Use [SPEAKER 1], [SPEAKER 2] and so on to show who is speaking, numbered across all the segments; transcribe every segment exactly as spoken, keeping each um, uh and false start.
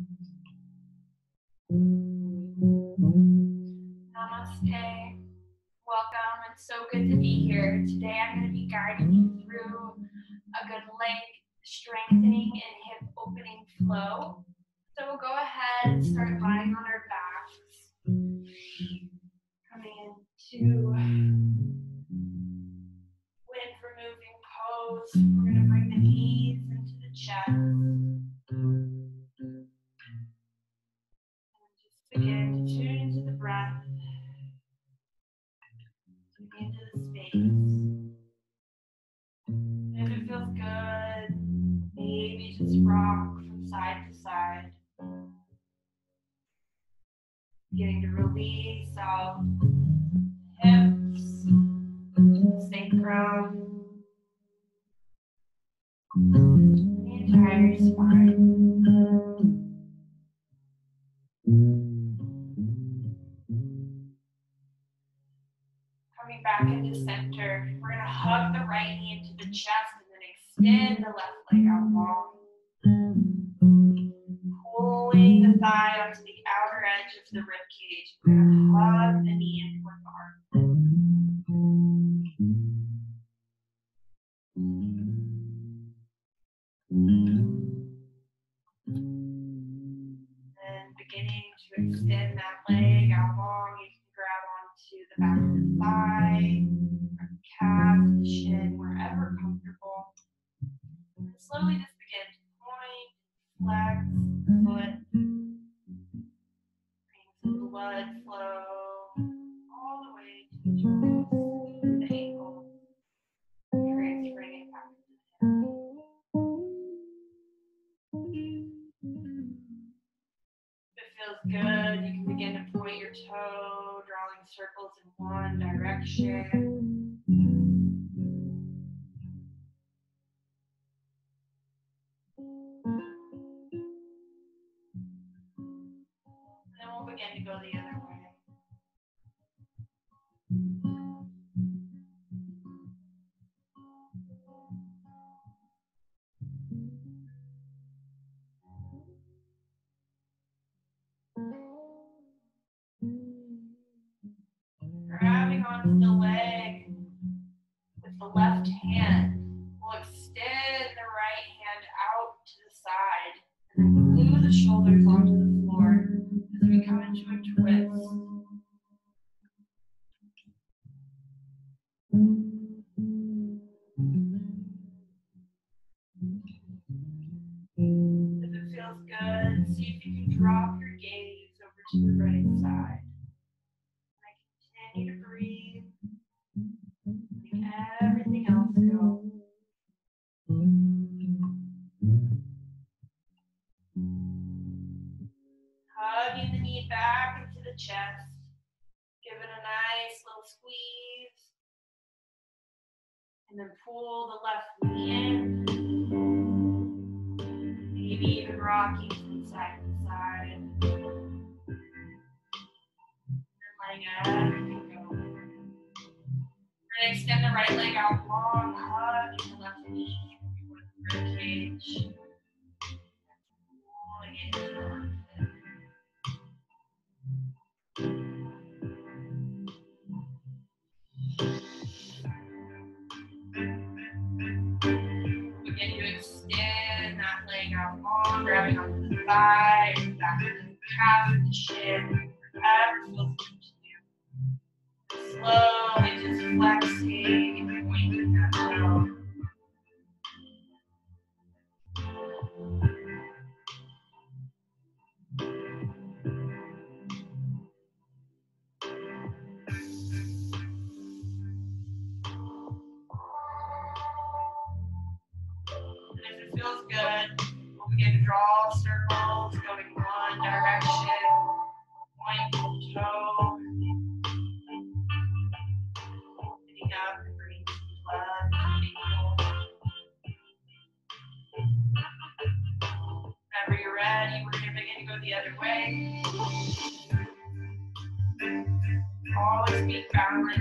[SPEAKER 1] Namaste. Welcome. It's so good to be here. Today I'm going to be guiding you through a good leg strengthening and hip opening flow. So we'll go ahead and start lying on our backs. Coming into wind removing pose. We're going to bring the knees into the chest. And just begin to tune into the breath. Into the space. And if it feels good, maybe just rock from side to side. Getting to release out hips, sacrum, the entire spine. Coming back into center, we're going to hug the right knee into the chest and then extend the left leg out long. Pulling the thigh onto the outer edge of the rib cage. We're going to hug the knee in towards the armpit. Then beginning to extend that leg out long. You can grab onto the back of the thigh, or the calf, the shin, wherever comfortable. And slowly just begin to point, flex the foot. Bring some blood flow all the way to the toes, to the ankle. Transferring it back to the hip. If it feels good, you can begin to point your toe, drawing circles in one direction. And then we'll begin to go the other way. Grabbing onto the leg with the left hand, we'll extend the right hand out to the side and then glue the shoulders onto the floor as we come into a twist. If it feels good, see if you can drop your gaze over to the right side. Continue to breathe, letting everything else go. Hugging the knee back into the chest. Give it a nice little squeeze. And then pull the left knee in. Maybe even rocking from side to side. And letting everything go. We're going to extend the right leg out long, hugging the left knee towards the rib cage. Pulling it in. Begin to extend that leg out long, grabbing onto the thigh, back to the calf, the shin, whatever feels good to you. Slowly just flexing and pointing that toe. And if it feels good, we'll begin to draw circles going one direction, pointing toe, opening up and bringing some blood to the ankle. Whenever you're ready, we're going to begin to go the other way. Always be balanced.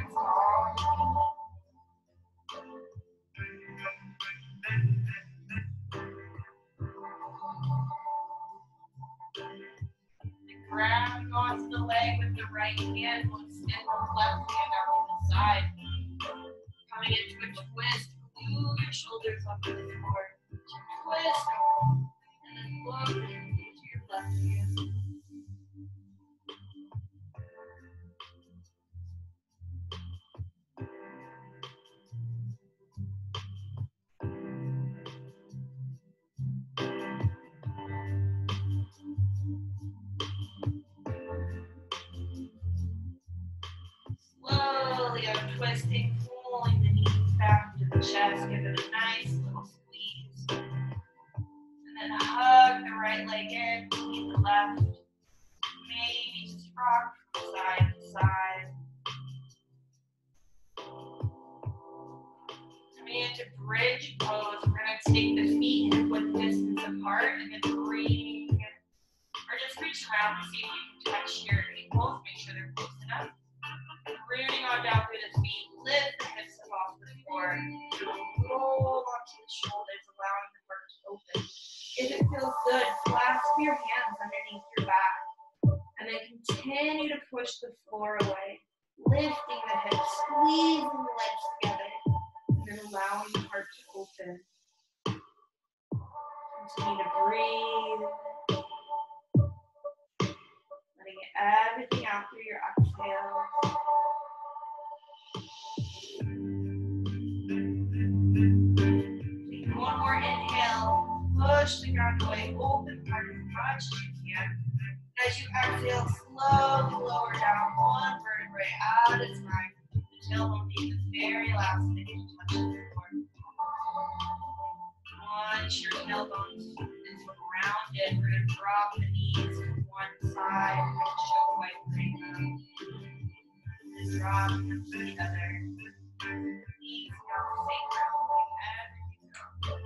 [SPEAKER 1] grabbing onto the leg with the right hand. We'll extend the left hand out to the side. Coming into a twist. Move your shoulders up to the floor. Twist up. And then look into your left hand. Slowly untwisting, pulling the knees back to the chest. Give it a nice little squeeze. And then hug the right leg in, lean the left. Maybe just rock from side to side. Coming into bridge pose, we're going to take the feet hip width distance apart and then bring, or just reach around and see if you can touch your ankles. Make sure they're close enough. Rooting on down through the feet, lift the hips up off the floor. Roll onto the shoulders, allowing the heart to open. If it feels good, clasp your hands underneath your back. And then continue to push the floor away. Lifting the hips, squeezing the legs together. And then allowing the heart to open. Continue to breathe. Letting everything out through your exhale. Take one more inhale. Push the ground away. Open heart as much as you can. As you exhale, slowly lower down one vertebrae at a time. The tailbone being the very last thing you touch the floor. Once your tailbone is grounded, we're going to drop the knees to one side and show white right now. And drop them to the other. Knees now stay grounded, everything grounded.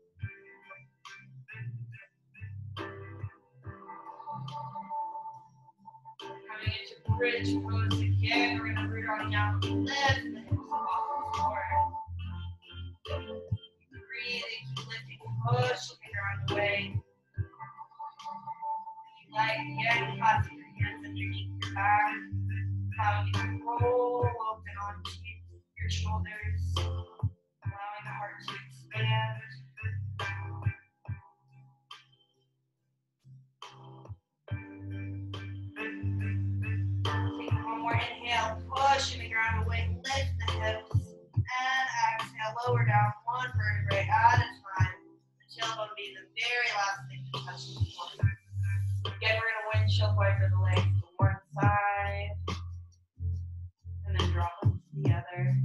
[SPEAKER 1] Coming into bridge pose again, we're going to root on down, lift the hips off the floor. Breathing, keep lifting, pushing the ground away. If you like, again, clasp your hands underneath your back. Allowing you to roll open onto your shoulders. Allowing the heart to expand. More inhale, pushing the ground away, lift the hips, and exhale, lower down one vertebrae at a time. The tailbone being the very last thing to touch the floor. Again, we're going to windshield wiper the legs to one side, and then drop them to the other.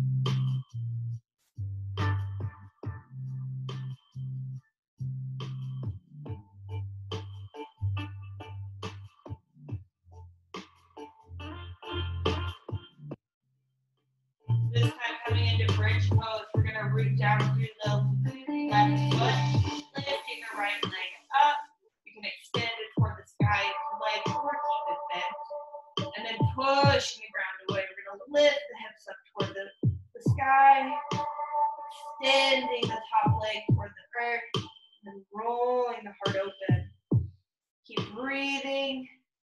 [SPEAKER 1] This time coming into bridge pose, we're going to root down through the left foot, lifting the right leg up. You can extend it toward the sky if you like, or keep it bent. And then pushing the ground away. We're going to lift the hips up toward the, the sky, extending the top leg toward the earth, and then rolling the heart open. Keep breathing,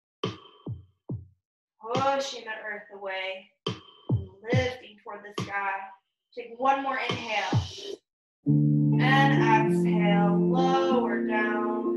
[SPEAKER 1] pushing the earth away. Lifting toward the sky. Take one more inhale. And exhale, lower down.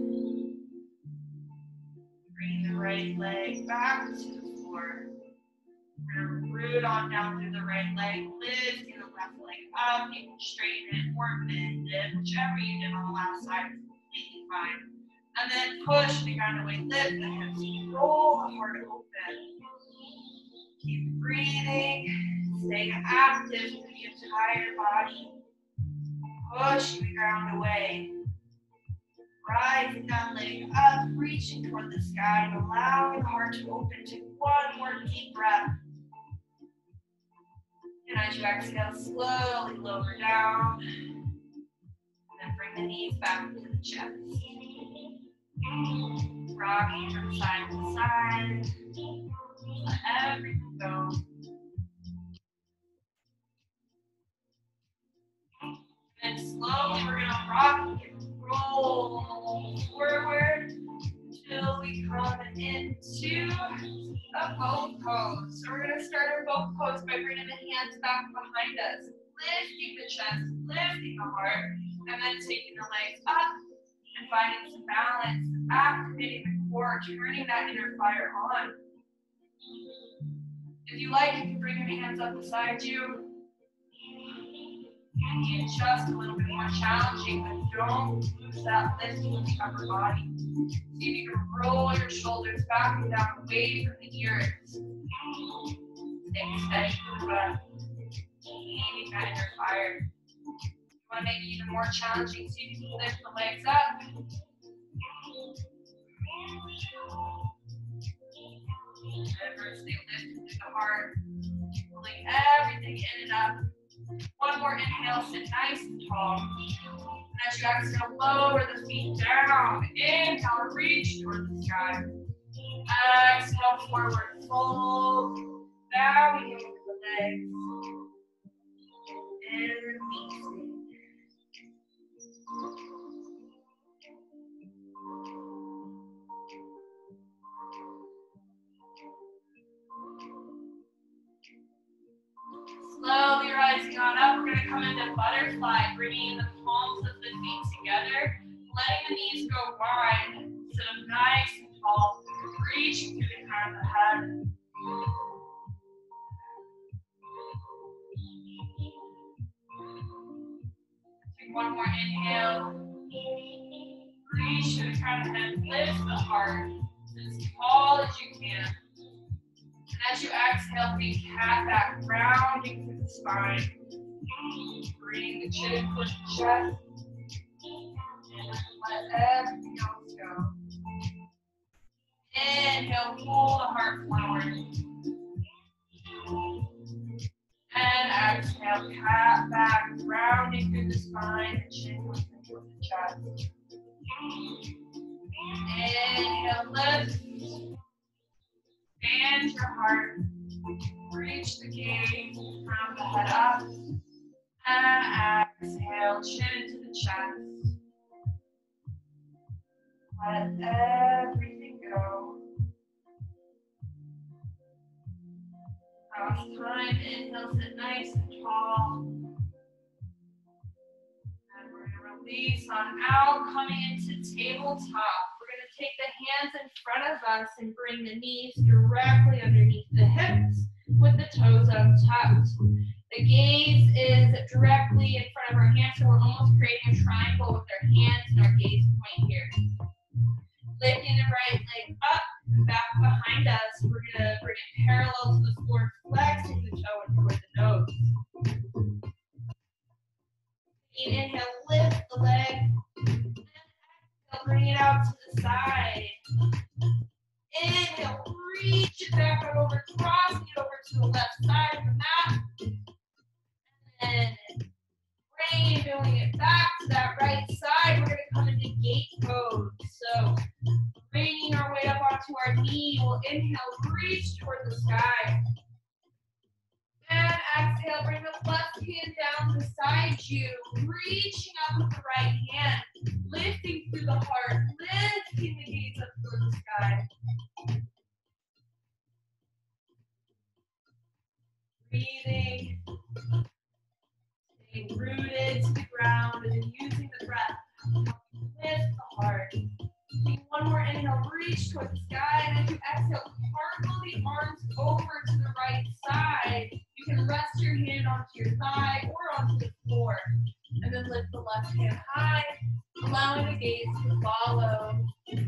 [SPEAKER 1] Bring the right leg back to the floor. We're going to root on down through the right leg, lifting the left leg up. You can straighten it or bend it, whichever you did on the last side is completely fine. And then push the ground away, lift the hips, roll the heart open. Keep breathing, staying active through the entire body. Pushing the ground away. Rising that leg up, reaching toward the sky, and allowing the heart to open. Take one more deep breath. And as you exhale, slowly lower down. And then bring the knees back to the chest. Rocking from side to side. Let everything go. And slowly we're going to rock and roll forward until we come into to a boat pose. So we're going to start our boat pose by bringing the hands back behind us, lifting the chest, lifting the heart, and then taking the legs up and finding some balance, activating the core, turning that inner fire on. If you like, you can bring your hands up beside you. And just a little bit more challenging, but don't lose that lift in the upper body. See if you can roll your shoulders back and down away from the ears. Stay steady for the breath. Keeping that inner fire. You want to make it even more challenging, see if you can lift the legs up. Remember, stay lifted through the heart. Pulling everything in and up. One more inhale, sit nice and tall. And as you exhale, lower the feet down. Inhale, reach towards the sky. Exhale, forward fold. Bowing over the legs. And releasing. Slowly rising on up, we're going to come into butterfly, bringing the palms of the feet together, letting the knees go wide, sit up nice and tall, reaching through the crown of the head. Take one more inhale, reach through the crown of the head, lift the heart as tall as you can. And as you exhale, think cat back, rounding through the spine. Bring the chin towards the chest. And let everything else go. Inhale, pull the heart forward. And exhale, cat back, rounding through the spine, the chin towards the chest. Inhale, lift. Expand your heart, reach the gaze, round the head up, and exhale, chin to the chest. Let everything go. Last time, inhale, sit nice and tall. And we're going to release on out, coming into tabletop. Take the hands in front of us and bring the knees directly underneath the hips with the toes untucked. The gaze is directly in front of our hands, so we're almost creating a triangle with our hands and our gaze point here. Lifting the right leg up and back behind us. We're going to bring it parallel to the floor, flexing the toe and toward the nose. Inhale, lift the leg. Bring it out to the side. Inhale, reach it back out over, crossing it over to the left side of the mat. And then bringing it back to that right side. We're going to come into gate pose. So bringing our weight up onto our knee. We'll inhale, reach toward the sky. And exhale, bring the left hand down beside you, reaching up with the right hand, lifting through the heart, lifting the gaze up toward the sky. Breathing, staying rooted to the ground, and then using the breath to lift the heart. Take one more inhale, reach toward the sky, and as you exhale, cartwheel the arms over to the right side. You can rest your hand onto your thigh or onto the floor, and then lift the left hand high, allowing the gaze to follow.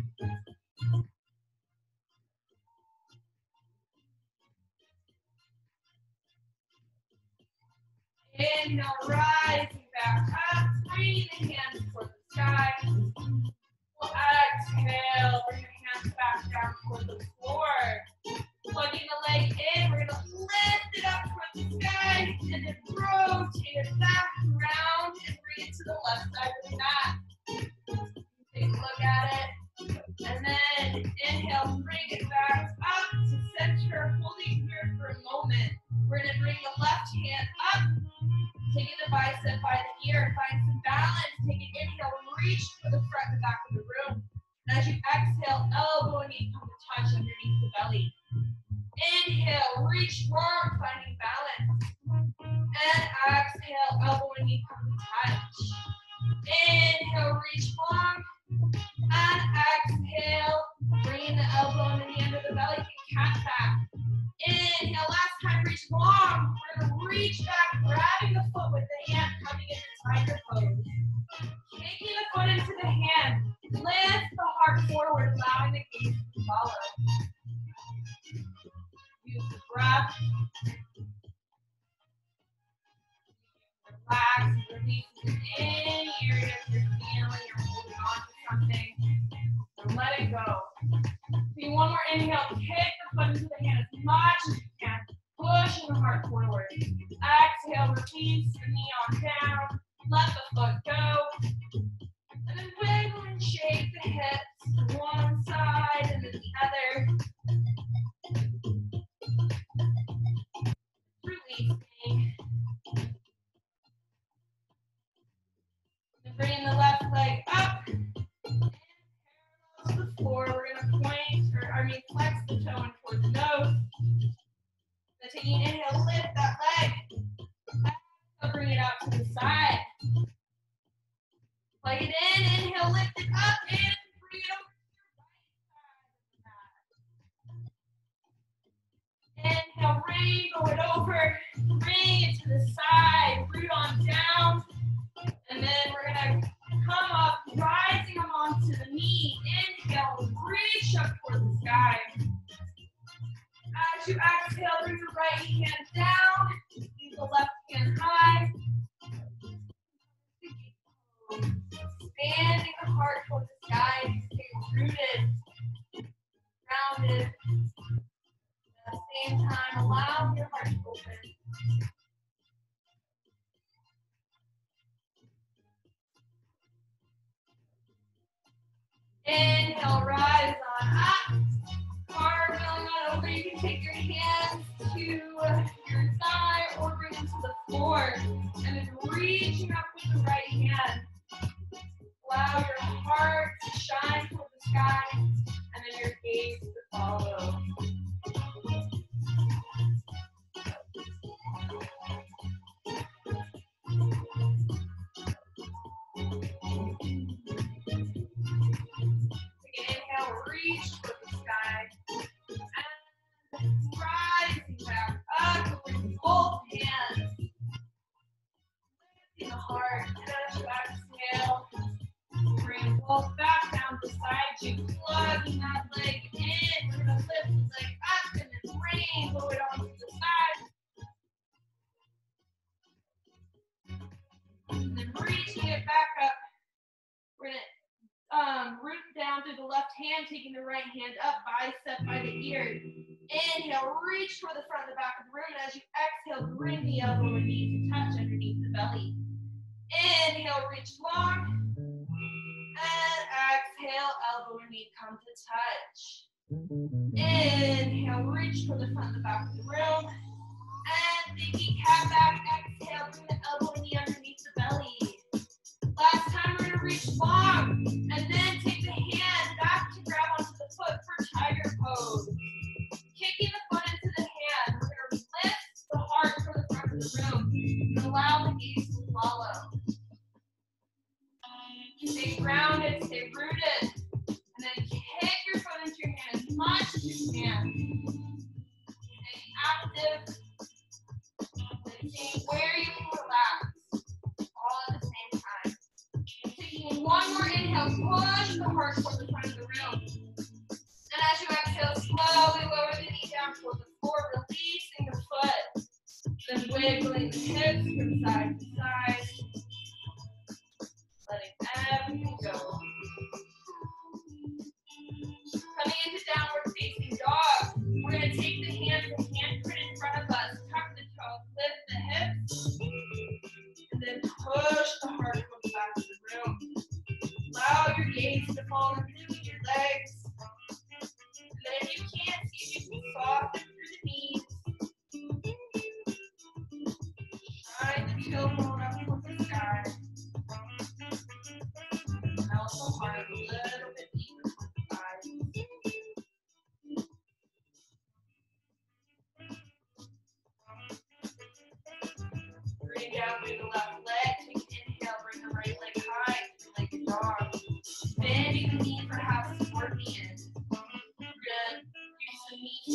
[SPEAKER 1] Inhale, rising back up, bring the hands toward the sky. We'll exhale, bring your hands back down toward the floor. Plugging the leg in, we're going to lift it up toward the sky, and then rotate it back around and bring it to the left side of the mat. Take a look at it. And then inhale, bring it back up to center, holding here for a moment. We're going to bring the left hand up, taking the bicep by the ear, find some balance, take an inhale, reach for the front and back of the room. And as you exhale, elbow and knee come to touch underneath reach long, finding balance. And exhale, elbow and knee come to touch. Inhale, reach long. And exhale, bring the elbow and the end of the belly, kick cat back. Inhale, last time, reach long. We're gonna reach back, grabbing the foot with the hand, coming into tiger pose. Taking the foot into the hand, lift the heart forward, allowing the gaze to follow. Use the breath. Relax, release in any area you're feeling you're holding on to something. So let it go. See, one more inhale, kick the foot into the hand as much as you can, pushing the heart forward. Exhale, release the knee on down, let the foot go. And then wiggle and shake the hips to one side and then the other. Releasing. And bringing the left leg up. And parallel to the floor. We're going to point, or I mean flex the toe in towards the nose. Then taking an inhale, lift that leg. Exhale, bring it out to the side. Plug it in, inhale, lift it up, and bring it over to your right side. Inhale, rainbow it over, bring it to the side, root on down, and then we're gonna come up, rising them onto the knee. Inhale, reach up toward the sky. As you exhale, bring the right hand down, leave the left hand high. Expanding the heart toward the sky, stay rooted, grounded. At the same time, allow your heart to open. Inhale, rise on up. Cartwheeling on over. You can take your hands to your thigh or bring them to the floor. And then reaching up with the right hand. Allow your heart to shine toward the sky, and then your gaze to follow. Take an inhale, reach toward the sky, and rising back up with both hands. Lifting the heart, and as you exhale, bring both back down beside you, plugging that leg in. We're going to lift the leg up and then rainbow it onto the side. And then reaching it back up. We're going to um, root down through the left hand, taking the right hand up, bicep by the ear. Inhale, reach toward the front and the back of the room. And as you exhale, bring the elbow and knee to touch underneath the belly. Inhale, reach long. And exhale, elbow and knee come to touch. Inhale, reach toward the front and the back of the room. And thinking cat back, exhale, bring the elbow and knee underneath the belly. Last time we're gonna reach long, and then take the hand back to grab onto the foot for tiger pose. Kicking the foot into the hand, we're gonna lift the heart toward the front of the room and allow the gaze to follow. Stay grounded, stay rooted, and then kick your foot into your hand as much as you can. Stay active, and see where you can relax, all at the same time. Taking one more inhale, push the heart toward the front of the room. And as you exhale, slowly lower the knee down toward the floor, releasing the foot. Then wiggling the hips from side to side. Letting everything go. Coming into downward facing dog, we're going to take the hands and handprint in front of us. Tuck the toes, lift the hips, and then push the heart towards the back of the room. Allow your gaze to fall in between your legs. And then if you can't see, you can soften through the knees. Shine the tailbone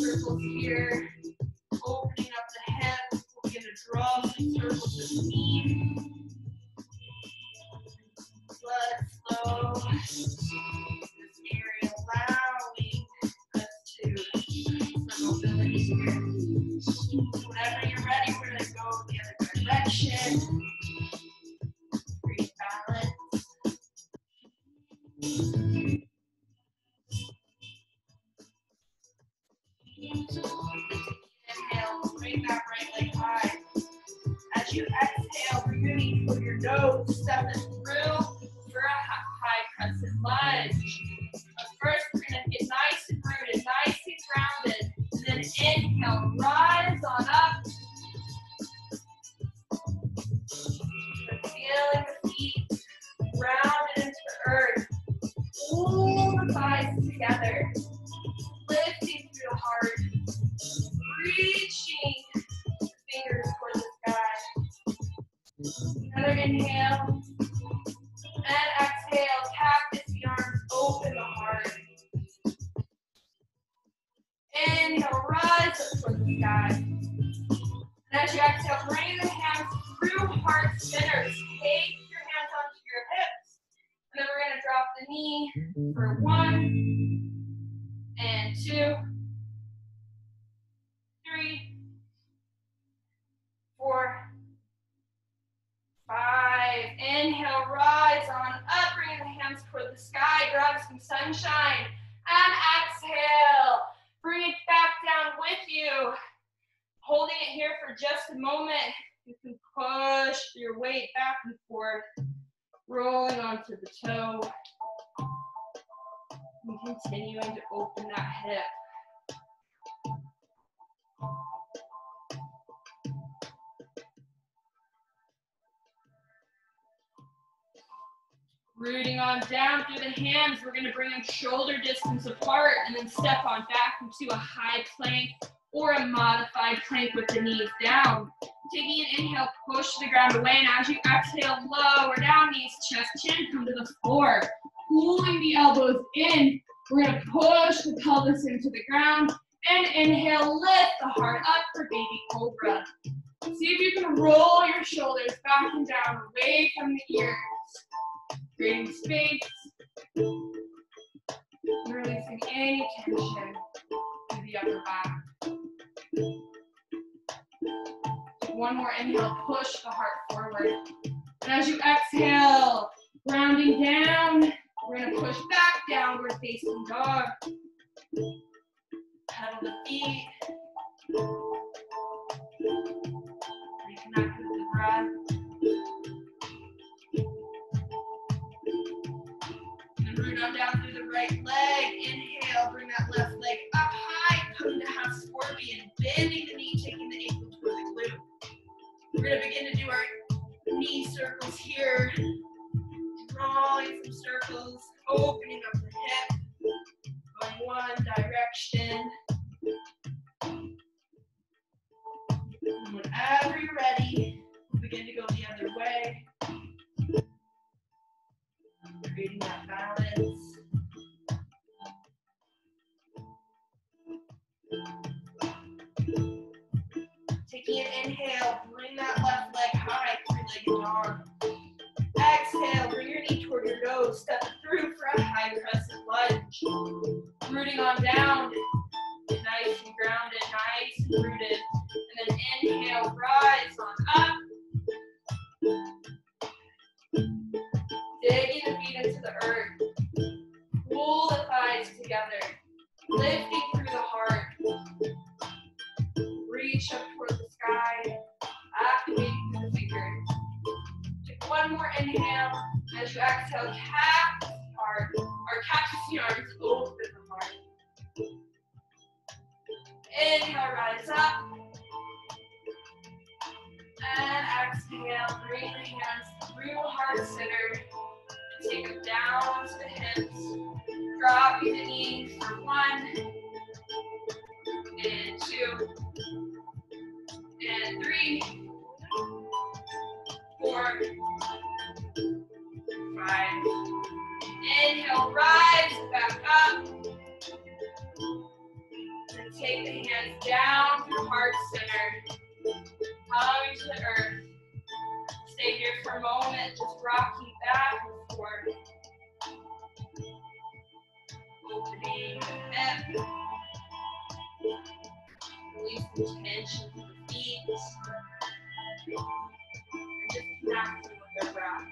[SPEAKER 1] circles here. Opening up the hips. We're going to draw some circles with the knee. Blood flow. This area allowing us to some mobility here. Whenever you're ready, we're going to go the other direction. Great balance. Inhale, bring that right leg high. As you exhale, we're going to put your nose, step it through for a high crescent lunge. But first, we're going to get nice and rooted, nice and grounded. And then inhale, rise on up. We're feeling the feet grounded into the earth. Pull the thighs together. Lifting through the heart. Reaching the fingers toward the sky. Another inhale. And exhale. Cactus the arms. Open the heart. Inhale. Rise up toward the sky. And as you exhale, bring the hands through heart centers. Take your hands onto your hips. And then we're going to drop the knee for one and two, three, four, five. Inhale, rise on up, bringing the hands toward the sky, grab some sunshine, and exhale. Bring it back down with you. Holding it here for just a moment. You can push your weight back and forth, rolling onto the toe, and continuing to open that hip. Rooting on down through the hands, we're going to bring them shoulder distance apart and then step on back into a high plank or a modified plank with the knees down. Taking an inhale, push the ground away, and as you exhale, lower down, knees, chest, chin, come to the floor. Pulling the elbows in, we're going to push the pelvis into the ground, and inhale, lift the heart up for baby cobra. See if you can roll your shoulders back and down, away from the ears. Creating space, releasing any tension to the upper back. One more inhale, push the heart forward. And as you exhale, rounding down, we're going to push back, downward facing dog. Pedal the feet. Reconnect with the breath. And root on down through the right leg. Inhale, bring that left leg up high. Come to half scorpion. Bending the knee, taking the ankle toward the glute. We're going to begin to do our knee circles here. Drawing some circles, opening up the hip, going one direction. And whenever you're ready, we'll begin to go the other way. Creating that balance. Taking an inhale, bring that left leg high, three-legged dog. Exhale, bring your knee toward your nose, step it through for a high crescent lunge. Rooting on down, nice and grounded, nice and rooted. And then inhale, rise on up. Digging the feet into the earth. Pull the thighs together. Lifting through the heart. Reach up toward the sky. Activating through the fingers. Take one more inhale. As you exhale, cactus heart. Or cactus the arms, open the heart. Inhale, rise up. And exhale, bring the hands through heart center. Take them down to the hips. Dropping the knees for one. And two. And three. Four. Five. legs down through heart center. Coming to the earth. Stay here for a moment, just rocking back and forth. Opening the hip. Release the tension to the feet. And just connecting with their breath.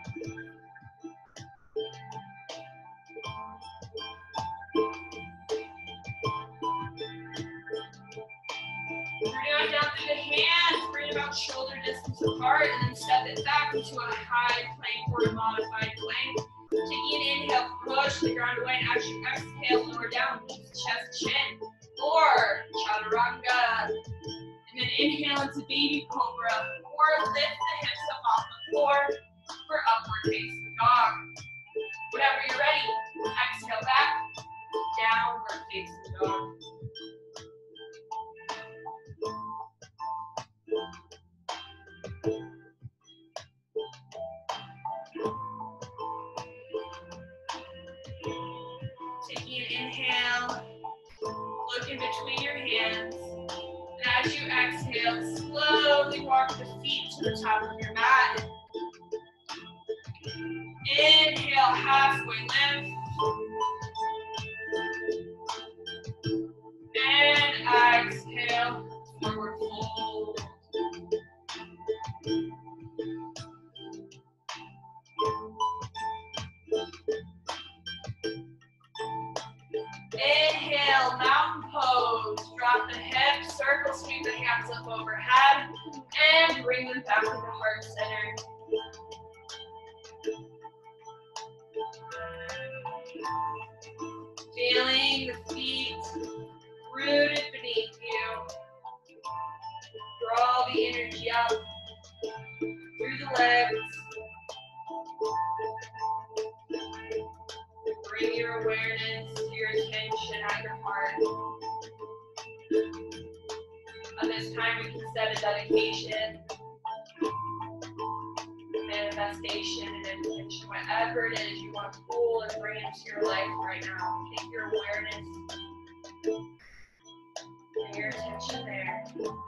[SPEAKER 1] Bring it down through the hands, bring it about shoulder distance apart, and then step it back into a high plank or a modified plank. Taking an inhale, push the ground away, and as you exhale, lower down, chest, chin, or chaturanga. And then inhale into baby cobra, or lift the hips up off the floor for upward facing dog. Whenever you're ready, exhale back, downward facing dog. Taking an inhale, look in between your hands, and as you exhale, slowly walk the feet to the top of your mat. Inhale, halfway lift, and exhale, forward fold. Inhale, mountain pose. Drop the hips, circle, sweep the hands up overhead, and bring them back into heart center. Feeling the feet rooted beneath you. Draw the energy up through the legs. Bring your awareness to your attention at your heart. At this time, we can set a dedication, manifestation, and intention, whatever it is you want to pull and bring into your life right now. Take your awareness and your attention there.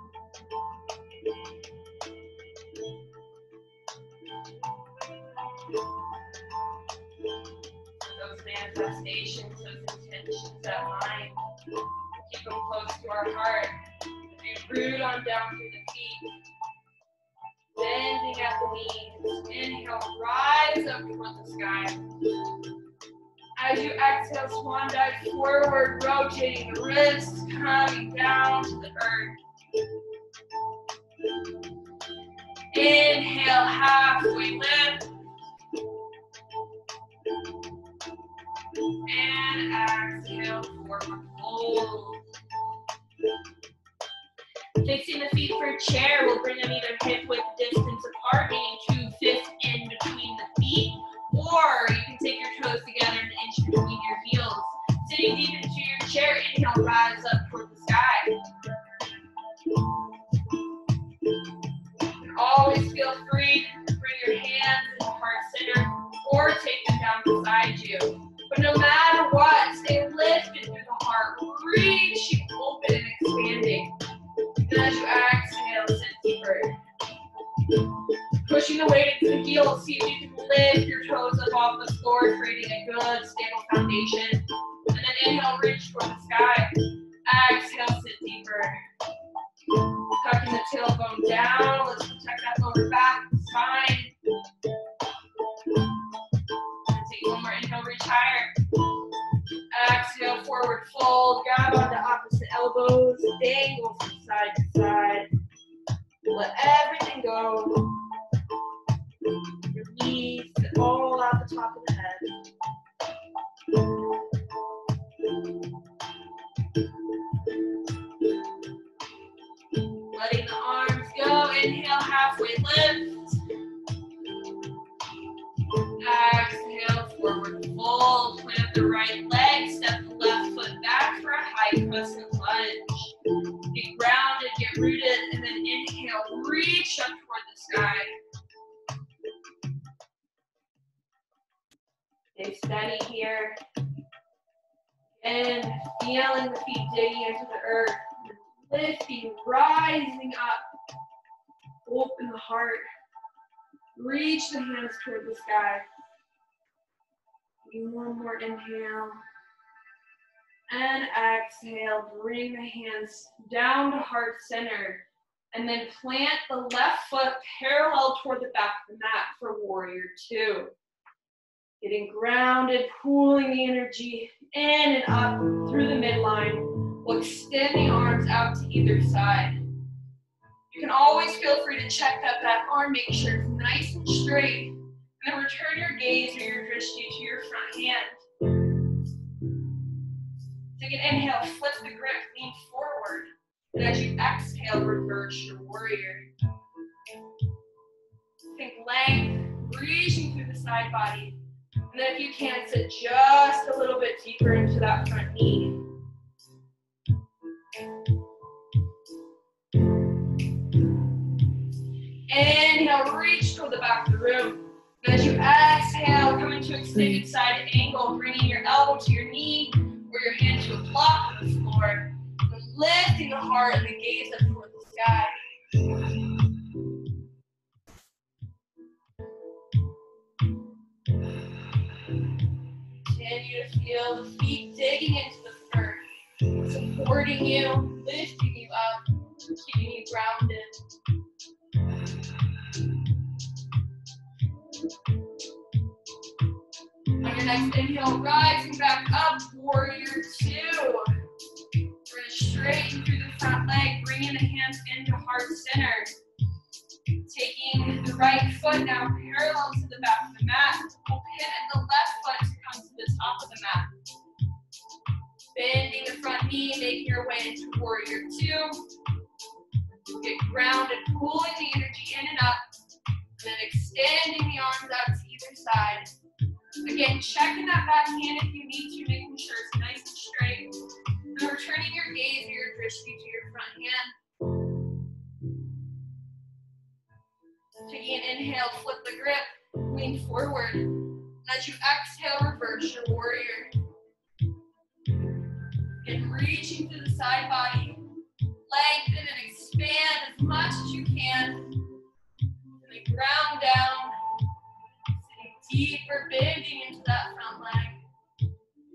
[SPEAKER 1] Those manifestations, those intentions, that mind, keep them close to our heart. Be root on down through the feet. Bending at the knees. Inhale, rise up toward the sky. As you exhale, swan dive forward, rotating the wrists, coming down to the earth. Inhale, halfway lift. And exhale, forward fold. Fixing the feet for a chair, we'll bring them either hip width distance apart, meaning two fists in between the feet, or you can take your toes together an inch between your heels. Sitting deep into your chair, inhale, rise up toward the sky. You can always feel free to bring your hands into heart center, or take them down beside you. But no matter what, stay lifted through the heart, reaching open and expanding. And as you exhale, sit deeper. Pushing the weight into the heels, see if you can lift your toes up off the floor, creating a good, stable foundation. And then inhale, reach toward the sky. Exhale, sit deeper. Tucking the tailbone down. Let's protect that lower back, spine. Take one more inhale, reach higher. Exhale, forward fold. Grab onto opposite elbows. Dangle from side to side. Let everything go. Release it all out the top of the head. Letting the arms go. Inhale, halfway lift. Exhale, forward fold. Plant the right leg. Step the left foot back for a high crescent lunge. Get grounded, get rooted, and then inhale, reach up toward the sky. Stay steady here. And feeling the feet digging into the earth. Lifting, rising up. Open the heart. Reach the hands toward the sky. One more inhale. And exhale. Bring the hands down to heart center. And then plant the left foot parallel toward the back of the mat for warrior two. Getting grounded, pulling the energy in and up through the midline. We'll extend the arms out to either side. You can always feel free to check that that arm, make sure it's nice and straight. And then return your gaze or your drishti to your front hand. Take an inhale, flip the grip, lean forward. And as you exhale, reverse your warrior. Think length, reaching through the side body. And then if you can, sit just a little bit deeper into that front knee. Inhale, reach toward the back of the room. And as you exhale, come into extended side angle, bringing your elbow to your knee or your hand to a block on the floor. And lifting the heart and the gaze up toward the sky. Continue to feel the feet digging into the earth, supporting you, lifting you up, keeping you grounded. On your next inhale, rising back up, warrior two. We're going to straighten through the front leg, bringing the hands into heart center. Taking the right foot now parallel to the back of the mat. We'll pivot the left foot to come to the top of the mat. Bending the front knee, making your way into warrior two. Get grounded, pulling the energy in and up. And then extending the arms out to either side. Again, checking that back hand if you need to, making sure it's nice and straight. And returning your gaze or your drishti to your front hand. Taking an inhale, flip the grip, lean forward. And as you exhale, reverse your warrior. And reaching through the side body. Lengthen and expand as much as you can. And then ground down. Deeper, bending into that front leg.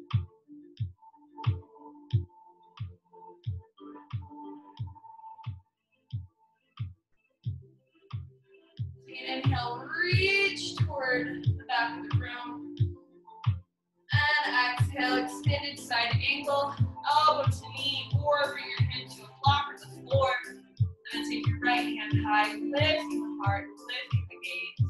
[SPEAKER 1] Take an inhale, reach toward the back of the room. And exhale, extended side angle, elbow to knee, or bring your hand to a block or the floor. And then take your right hand high, lifting the heart, lifting the gaze.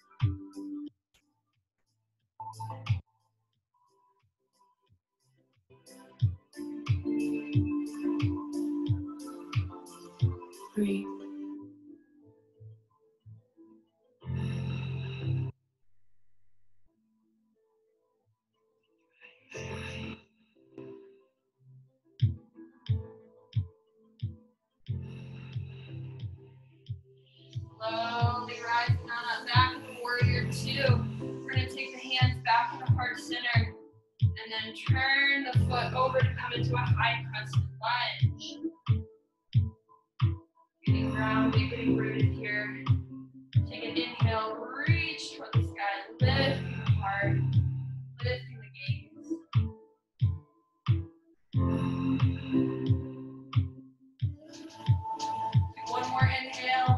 [SPEAKER 1] Breathe. Slowly rising on up back to warrior two. We're going to take the hands back into heart center. And then turn the foot over to come into a high crescent lunge. Getting grounded, getting rooted here. Take an inhale, reach toward the sky, lifting the heart, lifting the gaze. Take one more inhale.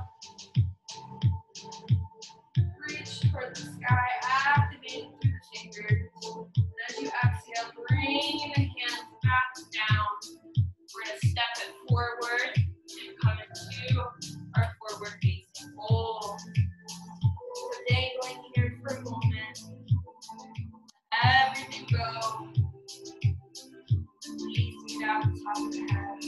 [SPEAKER 1] Reach toward the sky, activating through the fingers. And as you exhale, bring the hands back down. We're going to step it forward and come into our forward facing fold. So dangling here for a moment. Everything go. Releasing it out the top of the head.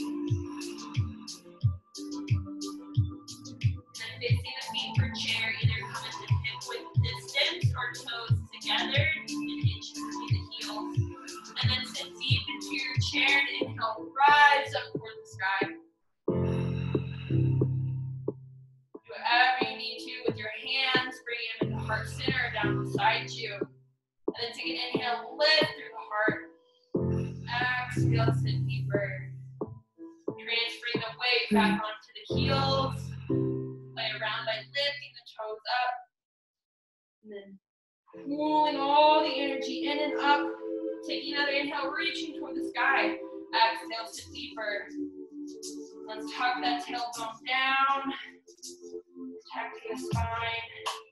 [SPEAKER 1] And then facing the feet for chair, either come into hip width distance or toes together and inch between the heels. And then sit deep into your chair and inhale, rise up toward the sky. Do whatever you need to with your hands, bring them into heart center or down beside you. And then take an inhale, lift through the heart. Exhale, sit deeper. Transferring the right back onto the heels. Play around by lifting the toes up. And then pulling all the energy in and up. Taking another inhale, reaching toward the sky. Exhale, sit deeper. Let's tuck that tailbone down. Protecting the spine.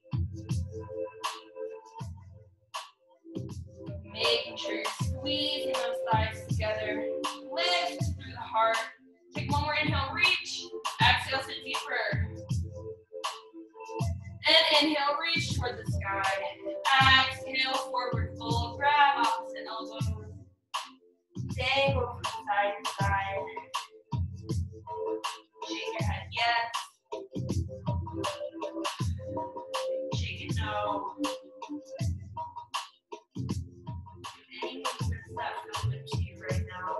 [SPEAKER 1] Making sure you're squeezing those thighs together. Lift through the heart. Take one more inhale, reach. Exhale, sit deeper. And inhale, reach toward the sky. Exhale, forward fold. Grab opposite elbows. Dangle from side to side. Shake your head, yes. Shake it, no. Any movements that feel good to you right now.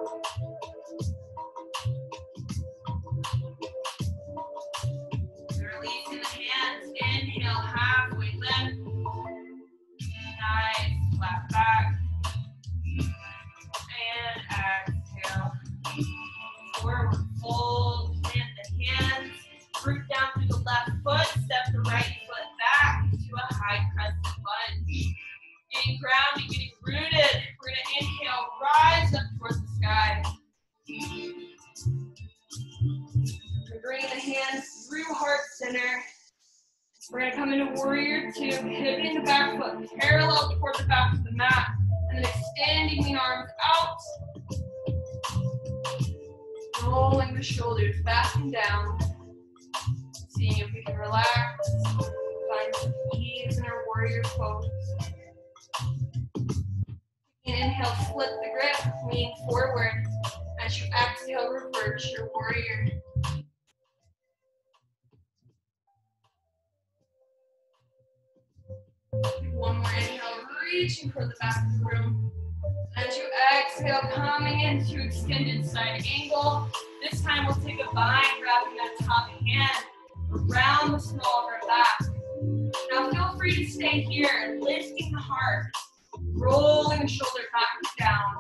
[SPEAKER 1] Releasing the hands. Inhale, halfway lift. Nice, flat back. And exhale. Forward fold. Plant the hands. Root down through the left foot. Step the right foot back to a high crescent lunge. Getting grounded, getting rooted. We're going to inhale, rise up towards the sky. We're bringing the hands through heart center. We're going to come into warrior two, pivoting the back foot parallel toward the back of the mat, and then extending the arms out. Rolling the shoulders back and down. Seeing if we can relax. Find some ease in our warrior pose. And inhale, flip the grip, lean forward. As you exhale, reverse your warrior. One more inhale, reaching for the back of the room. As you exhale, coming into extended side angle. This time we'll take a bind, wrapping that top hand around the small of our back. Now feel free to stay here, lifting the heart, rolling the shoulder back and down.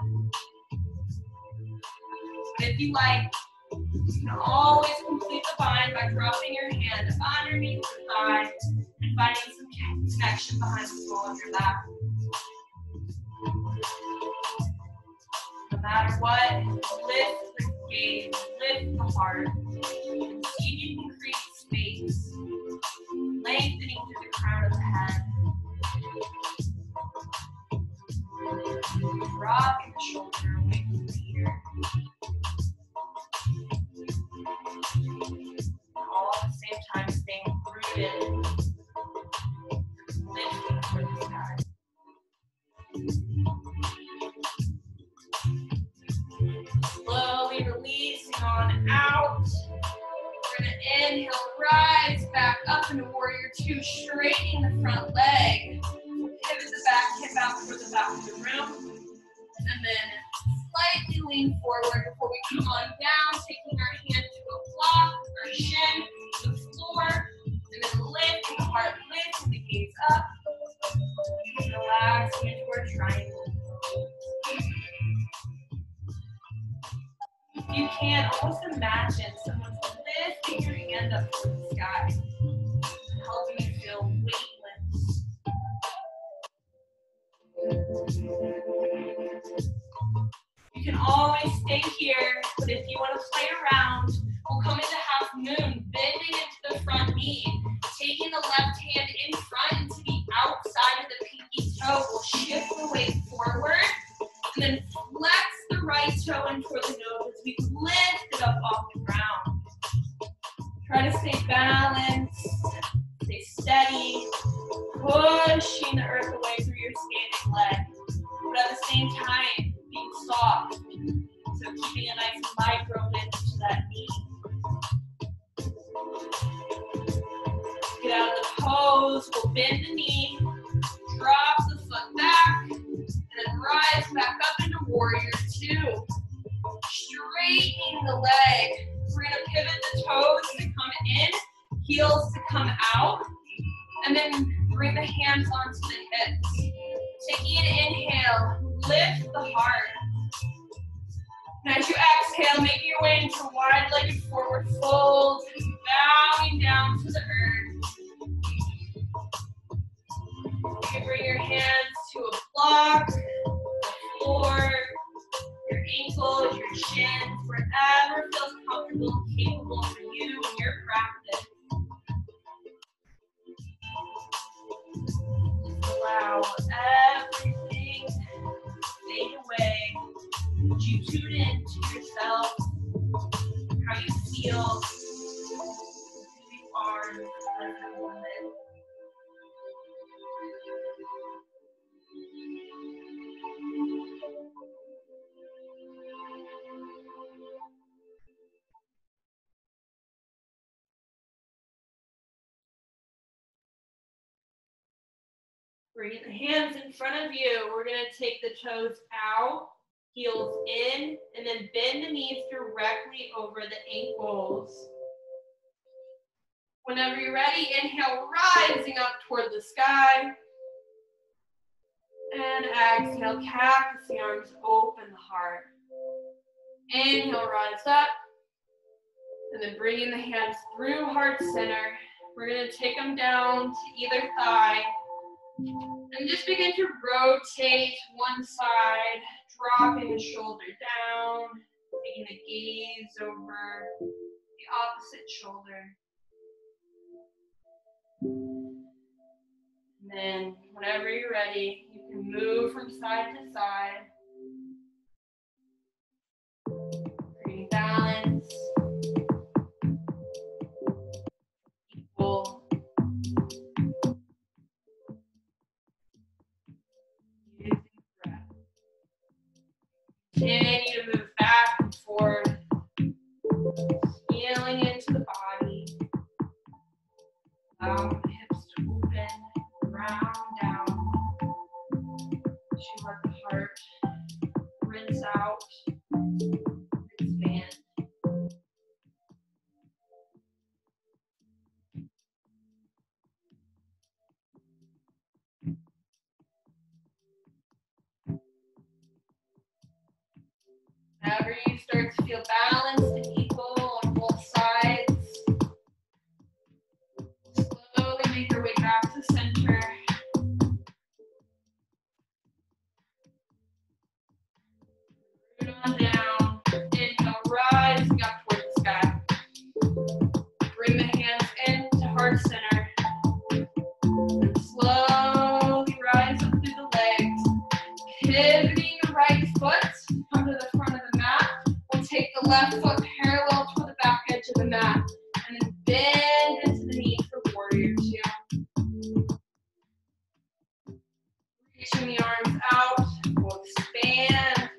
[SPEAKER 1] But if you like, you can always complete the bind by dropping your hand underneath the thigh and finding some connection behind the small of your back. No matter what, lift the gaze, lift the heart. See if you can create space, lengthening through the crown of the head. Dropping the shoulder away from the ear. All at the same time staying rooted, lifting toward the sky. Slowly releasing on out. We're going to inhale, rise back up into warrior two, straightening the front leg. Pivot the back hip out toward the back of the room. And then slightly lean forward before we come on down, taking our hand to a block, our shin to the floor, and then lifting the heart, lifting the gaze up. Relaxing into our triangle. You can almost imagine someone lifting your hand up toward the sky, helping you feel weightless. You can always stay here, but if you want to play around, we'll come into half moon, bending into the front knee, taking the left hand in front into the outside of the pinky toe. We'll shift the weight forward, and then flex the right toe in toward the nose as we lift it up off the ground. Try to stay balanced, stay steady, pushing the earth away through your standing leg, but at the same time, being soft. So keeping a nice micro lift to that knee. Get out of the pose, we'll bend the knee, drop the foot back, and then rise back up into warrior two. Straightening the leg. We're going to pivot the toes to come in, heels to come out, and then bring the hands onto the hips. Taking an inhale, lift the heart. And as you exhale, exhale, make your way into wide-legged forward fold, bowing down to the earth. You can bring your hands to a block, a floor, your ankles, your shins, wherever feels comfortable and capable for you in your practice. Allow everything to fade away. Would you tune in to yourself, how you feel, who you are as a woman. Bring the hands in front of you. We're going to take the toes out, heels in, and then bend the knees directly over the ankles. Whenever you're ready, inhale, rising up toward the sky. And exhale, cactus the arms, open the heart. Inhale, rise up. And then bringing the hands through heart center. We're going to take them down to either thigh. And just begin to rotate one side, dropping the shoulder down, taking the gaze over the opposite shoulder. And then whenever you're ready, you can move from side to side. Creating balance. Equal. Using breath. Continue to move back and forth. Feeling into the body. Allow the hips to open, round down. To let the heart rinse out, expand. Whenever you start to feel balanced and equal on both sides, slowly make your way back to center. Root on down. Inhale, rising up toward the sky. Bring the hands into heart center. And slowly rise up through the legs. Pivoting your right foot. Come to the front of the mat. We'll take the left foot parallel to the back edge of the mat. And then bend into the knees for warrior two. Reaching the arms out. We'll expand.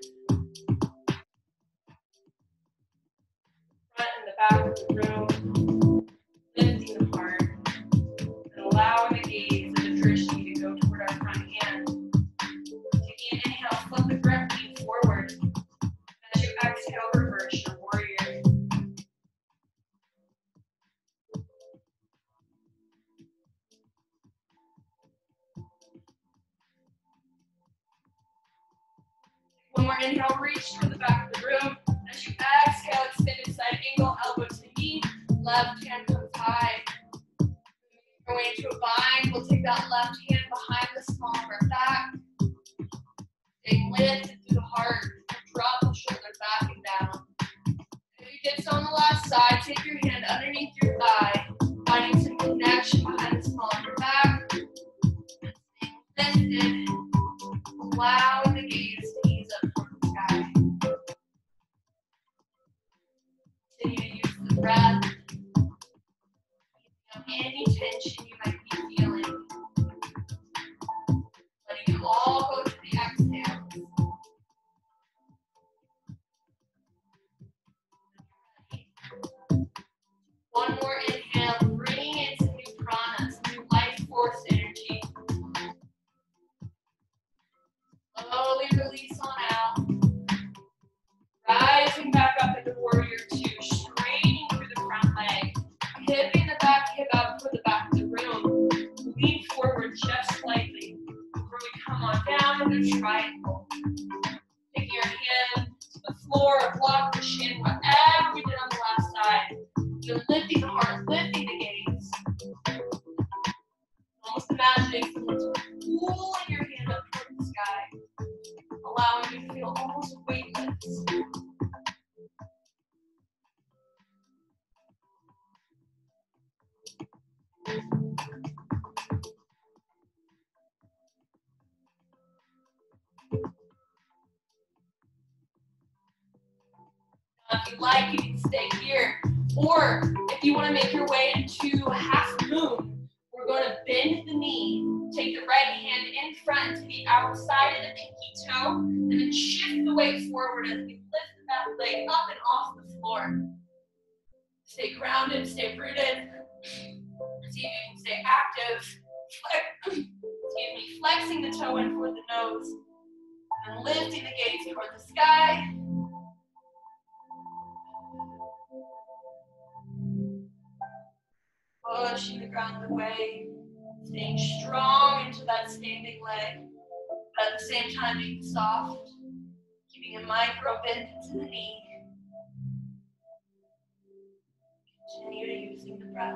[SPEAKER 1] Front and the back of the room. Lifting the heart. And allowing the gaze and the drishti to go toward our front hand. Taking an inhale, flip the grip, lean forward. As you exhale, reverse your warrior. One more inhale, reach toward the back of the room. As you exhale, extended side angle, elbow to knee. Left hand comes high. Moving your way into a bind. We'll take that left hand behind the small of our back. Take lift through the heart. Drop the shoulder back and down. If you did so on the left side, take your hand underneath your thigh, finding some connection behind the small of your back. Lifted, allowing the gaze to ease up toward the sky. Continue to use the breath. Any tension you might be feeling. Letting it all go to the exhale. One more inhale, bringing in some new prana, some new life force energy. Slowly release on out. Rising back up into warrior two, straightening through the front leg. Hipping the back hip out for the back of the room. Lean forward just slightly. Before we come on down into triangle. Taking your hand to the floor or block out the shin, whatever we did on the last side. You're lifting the heart, lifting the gaze. Almost imagining someone's pulling your hand up toward the sky, allowing you to feel almost weightless. Now, if you like, you can stay here. Or if you want to make your way into a half moon, we're going to bend the knee, take the right hand in front to the outside of the pinky toe, and then shift the weight forward as we lift the back leg up and off the floor. Stay grounded, stay rooted. See if you can stay active. Flex, excuse me, flexing the toe in toward the nose, and lifting the gaze toward the sky. Pushing the ground away, staying strong into that standing leg, but at the same time being soft, keeping a micro bend into the knee. Continue to using the breath.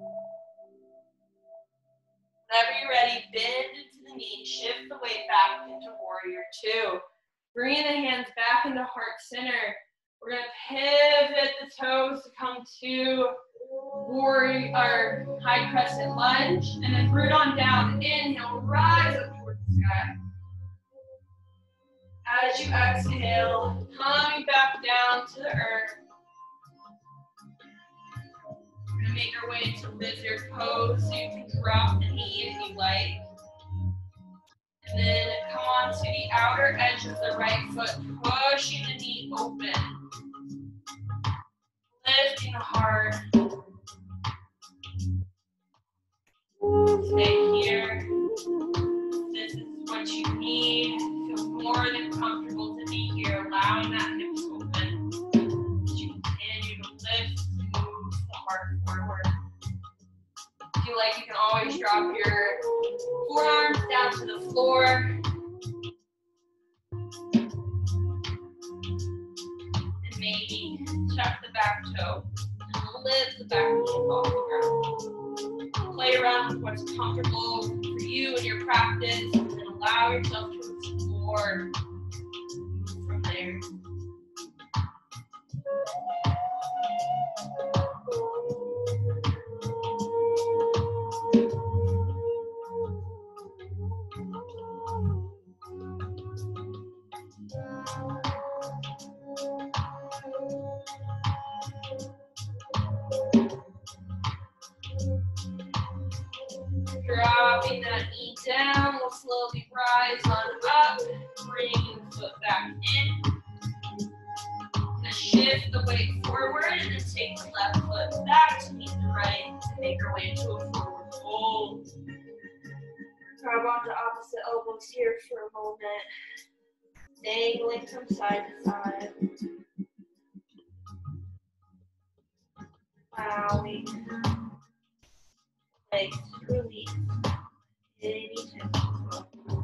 [SPEAKER 1] Whenever you're ready, bend into the knee, shift the weight back into warrior two. Bringing the hands back into heart center. We're going to pivot the toes to come to warrior or high crescent lunge, and then root on down. Inhale, rise up towards the sky. As you exhale, coming back down to the earth. We're going to make our way into lizard pose, so you can drop the knee if you like. And then come on to the outer edge of the right foot, pushing the knee open. Lifting the heart. Stay here. This is what you need. Feel more than comfortable to be here, allowing that hips open. As you continue to lift and move the heart forward. Feel like you can always drop your forearms down to the floor. And maybe tuck the back toe and lift the back knee off the ground. Play around with what's comfortable for you and your practice, and then allow yourself to explore from there. Dropping that knee down, we'll slowly rise on up, bring the foot back in. Then shift the weight forward and then take the left foot back to meet the right to make our way into a forward fold. Grab onto opposite elbows here for a moment. Dangling from side to side. Allowing legs to release any tension.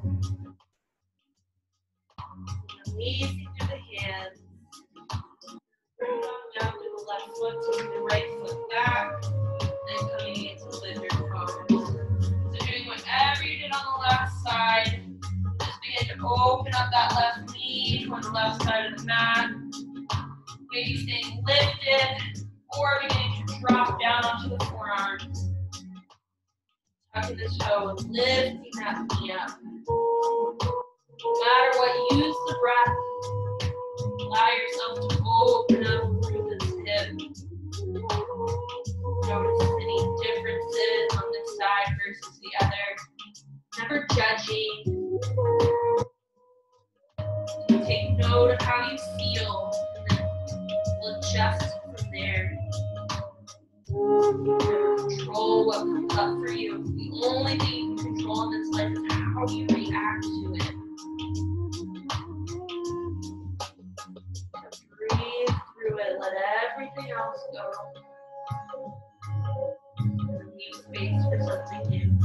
[SPEAKER 1] Releasing through the hands. Bring on down to the left foot, taking the right foot back, and coming into lizard pose. So doing whatever you did on the left side. Just begin to open up that left knee toward the left side of the mat. Maybe staying lifted, or beginning to drop down onto the forearms. Tucking the toe and lifting that knee up. No matter what, use the breath. Allow yourself to open up through this hip. Notice any differences on this side versus the other. Never judging. Take note of how you feel, and then we'll adjust from there. Never control what comes up for you. The only thing you can control in this life is how you react to it. Just breathe through it. Let everything else go. Leave space for something new.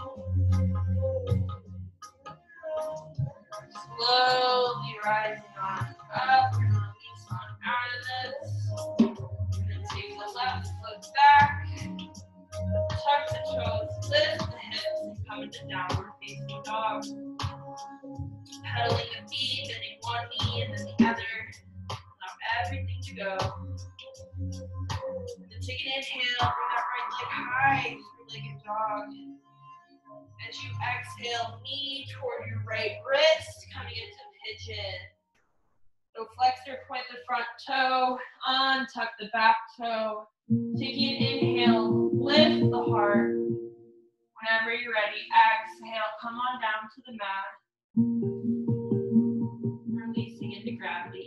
[SPEAKER 1] Slowly rising on up. We're gonna release on out of this. We're gonna take the left foot back. Tuck the toes, lift the hips, and come into downward facing dog. Pedaling a feet, bending one knee and then the other. Allow everything to go. And then take an inhale, bring that right leg high, three-legged dog. As you exhale, knee toward your right wrist, coming into pigeon. So flexor, point the front toe, untuck the back toe. Taking an inhale, lift the heart. Whenever you're ready, exhale, come on down to the mat. Releasing into gravity.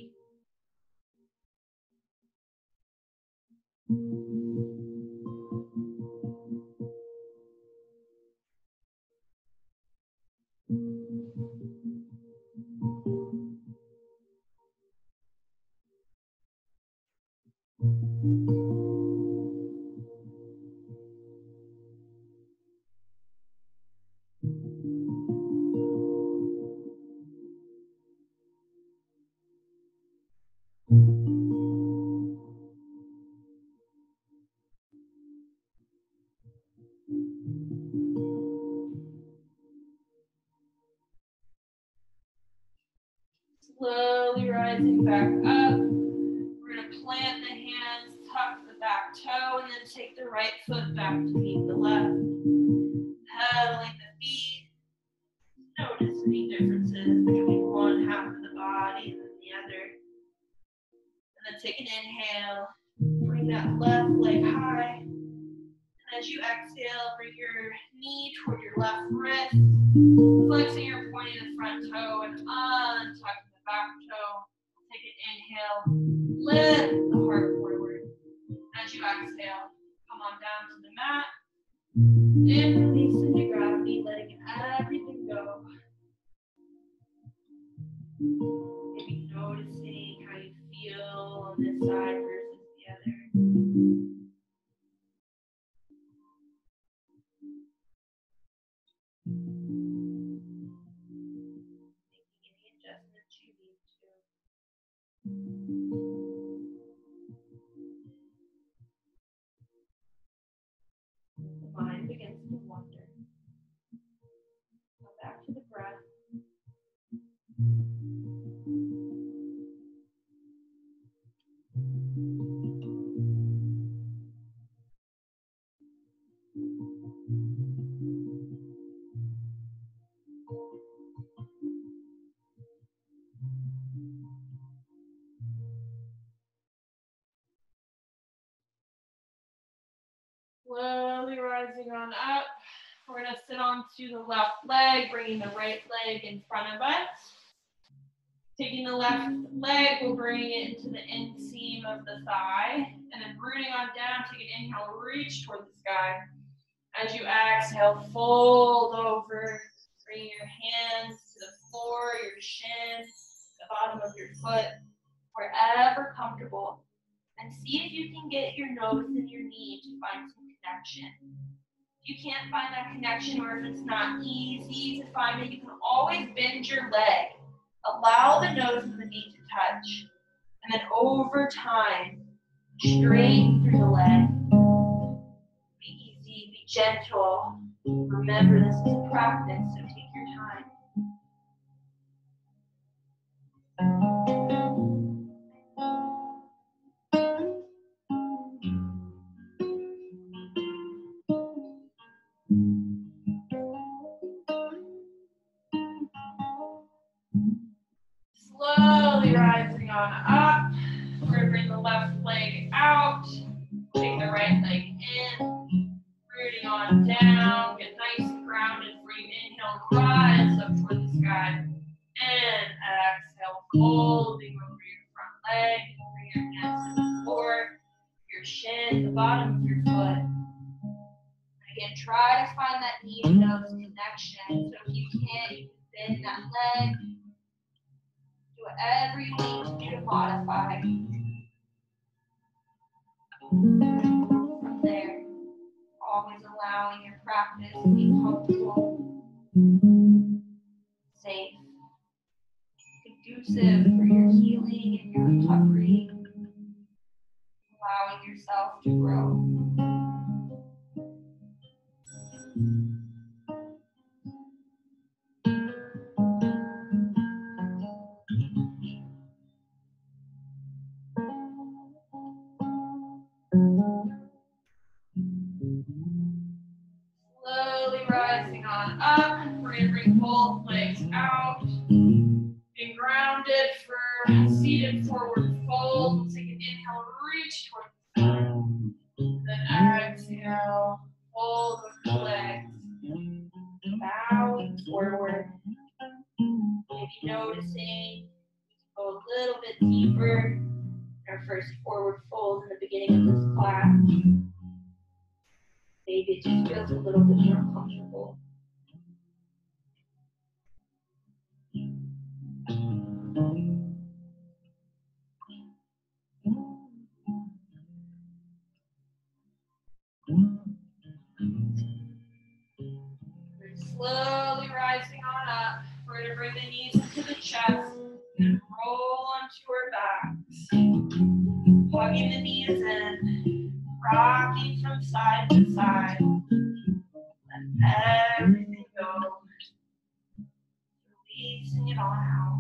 [SPEAKER 1] Slowly rising back up. We're going to plant the hands, tuck the back toe, and then take the right foot back to meet the left. Pedaling the feet. Notice any differences between one half of the body and the other. And then take an inhale. Bring that left leg high. And as you exhale, bring your knee toward your left wrist. Flexing your pointing the front toe and untucking the back toe. Take an inhale. Lift the heart forward. As you exhale, come on down to the mat. And release into gravity, letting everything go. Maybe noticing how you feel on this side versus the other. Making any adjustments you need to. The mind begins to wander. Come back to the breath. Slowly rising on up. We're going to sit onto the left leg, bringing the right leg in front of us. Taking the left leg, we'll bring it into the inseam of the thigh. And then rooting on down, take an inhale, reach toward the sky. As you exhale, fold over. Bring your hands to the floor, your shin, the bottom of your foot, wherever comfortable. And see if you can get your nose and your knee to find some connection. If you can't find that connection, or if it's not easy to find it, you can always bend your leg. Allow the nose and the knee to touch. And then over time, straighten through the leg. Be easy, be gentle. Remember, this is a practice, so take your time. Slowly rising on up. We're going to bring the left leg out. Take the right leg in. Rooting on down. Get nice and grounded for you. Inhale, rise up toward the sky. And exhale, folding over your front leg. Bring your hands to the floor. Your shin, the bottom of your foot. Again, try to find that knee to nose connection. So if you can't, you can bend that leg. Do whatever you need to do to modify. From there, always allowing your practice to be comfortable, safe. You can do conducive for your healing and your recovery, allowing yourself to grow. Slowly rising on up. We're going to bring both legs out. Get grounded for a seated forward fold. We'll take an inhale, reach towards the side. Then exhale, fold with the legs. Bowing forward. Maybe noticing, go a little bit deeper. Our first forward fold in the beginning of this class. Maybe it just feels a little bit more comfortable. We're slowly rising on up. We're going to bring the knees into the chest and roll onto our backs. Hugging the knees in, rocking from side to side. Let everything go. Releasing it on out.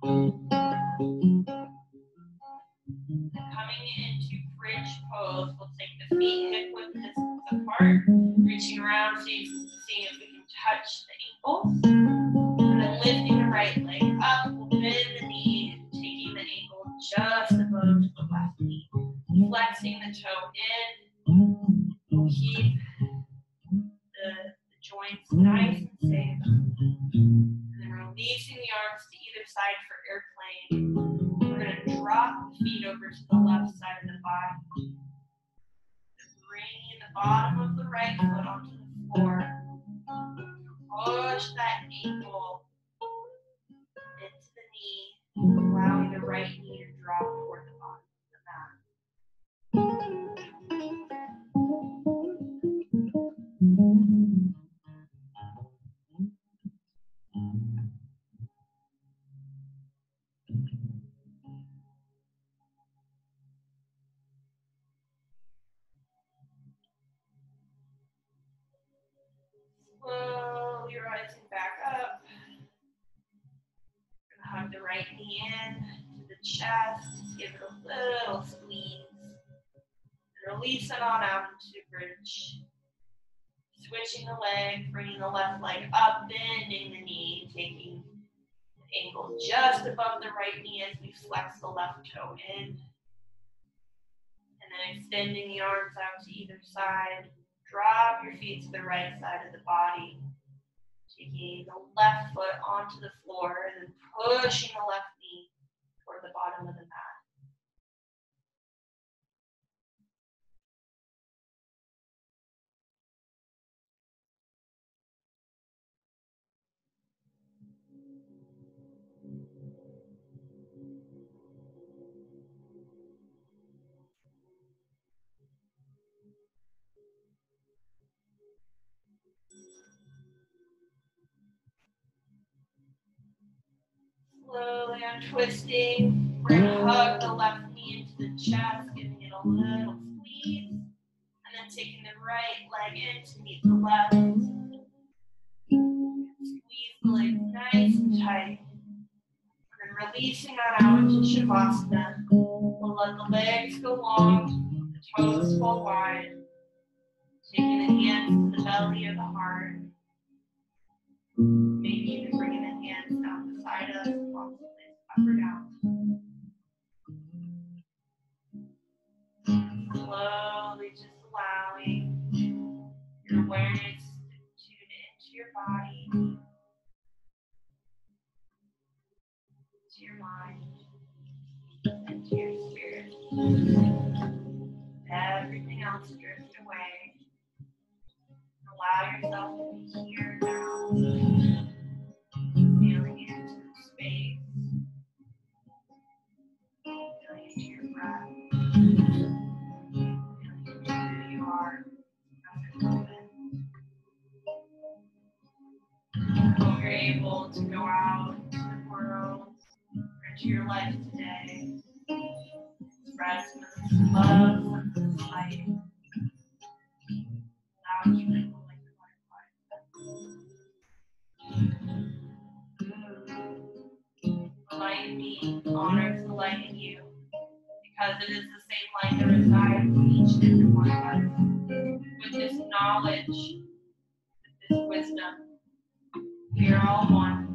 [SPEAKER 1] Coming into bridge pose, we'll take the feet hip width distance apart, reaching around, see, seeing if we can touch the ankles. And then lifting the right leg up, we'll bend the knee, taking the ankle just above the left knee. Flexing the toe in, we'll keep the, the joints nice and safe. And then releasing the arms to either side for airplane. We're going to drop the feet over to the left side of the body. Bringing the bottom of the right foot onto the floor. Push that ankle into the knee, allowing the right knee to drop toward the bottom of the mat. Slowly rising back up. We're gonna hug the right knee in to the chest. Give it a little squeeze. And release it on out into bridge. Switching the leg, bringing the left leg up, bending the knee, taking the ankle just above the right knee as we flex the left toe in. And then extending the arms out to either side. Drop your feet to the right side of the body. Taking the left foot onto the floor and then pushing the left knee toward the bottom of the mat. Slowly untwisting. We're going to hug the left knee into the chest, giving it a little squeeze. And then taking the right leg in to meet the left. Squeeze the leg nice and tight. We're going to releasing that out into Shavasana. We'll let the legs go long, the toes fall wide. Taking the hands to the belly or the heart. Maybe even bringing the hands down beside us, palms placed up or down. Slowly just allowing your awareness to tune into your body, to your mind, and to your spirit. Everything else drift away. Allow yourself to be here now, feeling into the space, feeling into your breath, feeling into who you are at the moment. Hope you're able to go out into the world, into your life today. Spread some of this love, some of this light. Allow it to ripple like the butterfly. The light in me honors the light in you, because it is the same light that resides in each and every one of us. With this knowledge, with this wisdom, we are all one.